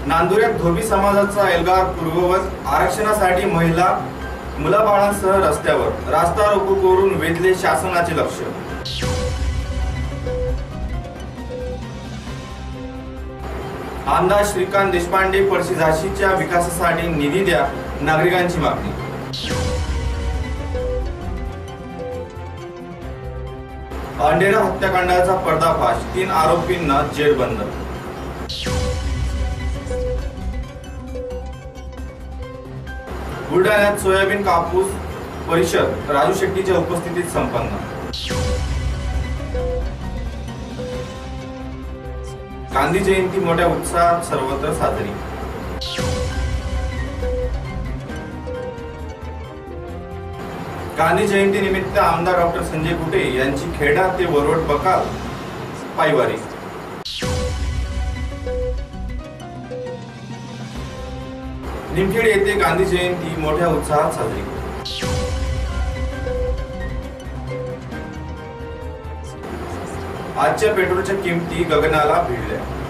नांदुऱ्यात धोबी समाजाचा एल्गार पूर्ववत आरक्षणासाठी महिला मुलाबाळांसह रस्त्यावर रास्ता रोको करून वेधले शासनाचे लक्ष। आमदार श्रीकांत देशपांडे पळशी झाशीच्या विकासासाठी निधी द्या, नागरिकांची मागणी। अंडेरा हत्याकांडाचा पर्दाफाश, 3 आरोपींना जेरबंद। बुलढाण्यात सोयाबीन कापूस परिषद राजू शेट्टीच्या उपस्थितीत संपन्न। गांधी जयंती मोठ्या उत्साहात सर्वत्र साजरी। गांधी जयंती निमित्त आमदार डॉक्टर संजय कुटे यांची खेडा ते वरवट बकाल पायवारी। निमखेड येथे गांधी जयंती मोठ्या उत्साहात साजरी। आजच्या पेट्रोलच्या किमती गगनाला भिडल्या।